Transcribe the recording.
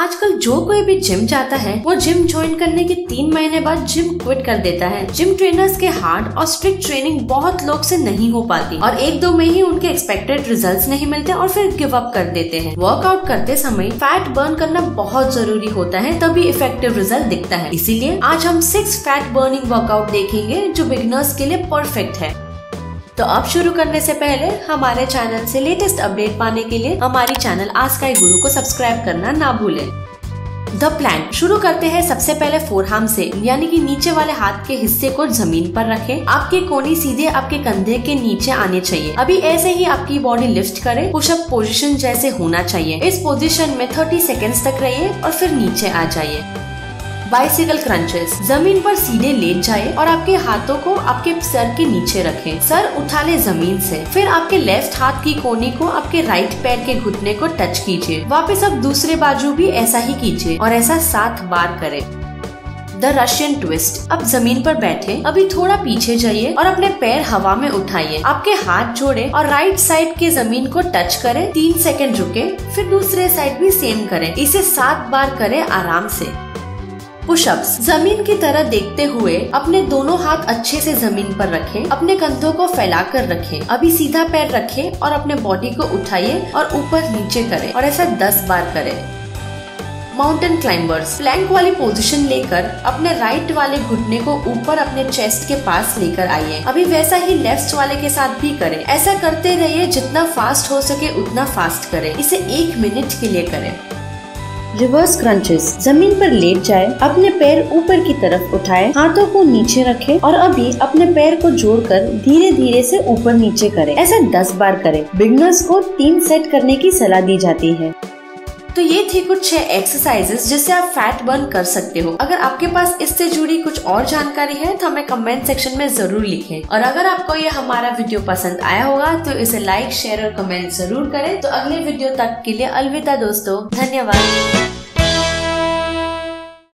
आजकल जो कोई भी जिम जाता है वो जिम ज्वाइन करने के 3 महीने बाद जिम क्विट कर देता है। जिम ट्रेनर्स के हार्ड और स्ट्रिक्ट ट्रेनिंग बहुत लोग से नहीं हो पाती और 1-2 में ही उनके एक्सपेक्टेड रिजल्ट्स नहीं मिलते और फिर गिव अप कर देते हैं। वर्कआउट करते समय फैट बर्न करना बहुत जरूरी होता है, तभी इफेक्टिव रिजल्ट दिखता है। इसीलिए आज हम 6 फैट बर्निंग वर्कआउट देखेंगे जो बिगिनर्स के लिए परफेक्ट है। तो अब शुरू करने से पहले हमारे चैनल से लेटेस्ट अपडेट पाने के लिए हमारी चैनल आस्क आई गुरु को सब्सक्राइब करना ना भूलें। द प्लान शुरू करते हैं सबसे पहले फोरआर्म से, यानी कि नीचे वाले हाथ के हिस्से को जमीन पर रखें। आपके कोहनी सीधे आपके कंधे के नीचे आने चाहिए। अभी ऐसे ही आपकी बॉडी लिफ्ट करें। पुशअप पोजीशन जैसे होना चाहिए। इस पोजीशन में 30 सेकेंड्स तक रहिए और फिर नीचे आ जाइए। बाइसिकल क्रंचेस, जमीन पर सीधे लेट जाए और आपके हाथों को आपके सर के नीचे रखें। सर उठा ले जमीन से, फिर आपके लेफ्ट हाथ की कोहनी को आपके राइट पैर के घुटने को टच कीजिए। वापस अब दूसरे बाजू भी ऐसा ही कीजिए और ऐसा 7 बार करें। द रशियन ट्विस्ट, अब जमीन पर बैठे। अभी थोड़ा पीछे जाइए और अपने पैर हवा में उठाइए। आपके हाथ जोड़े और राइट साइड के जमीन को टच करें। 3 सेकेंड रुके, फिर दूसरे साइड भी सेम करें। इसे 7 बार करें आराम से। पुशअप्स, जमीन की तरह देखते हुए अपने दोनों हाथ अच्छे से जमीन पर रखें। अपने कंधों को फैलाकर रखें। अभी सीधा पैर रखें और अपने बॉडी को उठाइए और ऊपर नीचे करें और ऐसा 10 बार करें। माउंटेन क्लाइंबर्स, प्लैंक वाली पोजीशन लेकर अपने राइट वाले घुटने को ऊपर अपने चेस्ट के पास लेकर आइए। अभी वैसा ही लेफ्ट वाले के साथ भी करें। ऐसा करते रहिए, जितना फास्ट हो सके उतना फास्ट करें। इसे 1 मिनट के लिए करें। रिवर्स क्रंचेस, जमीन पर लेट जाए, अपने पैर ऊपर की तरफ उठाए, हाथों को नीचे रखें और अभी अपने पैर को जोड़कर धीरे धीरे से ऊपर नीचे करें। ऐसा 10 बार करें। बिगनर्स को 3 सेट करने की सलाह दी जाती है। तो ये थी कुछ 6 एक्सरसाइजेस जिससे आप फैट बर्न कर सकते हो। अगर आपके पास इससे जुड़ी कुछ और जानकारी है तो हमें कमेंट सेक्शन में जरूर लिखें। और अगर आपको ये हमारा वीडियो पसंद आया होगा तो इसे लाइक, शेयर और कमेंट जरूर करें। तो अगले वीडियो तक के लिए अलविदा दोस्तों, धन्यवाद।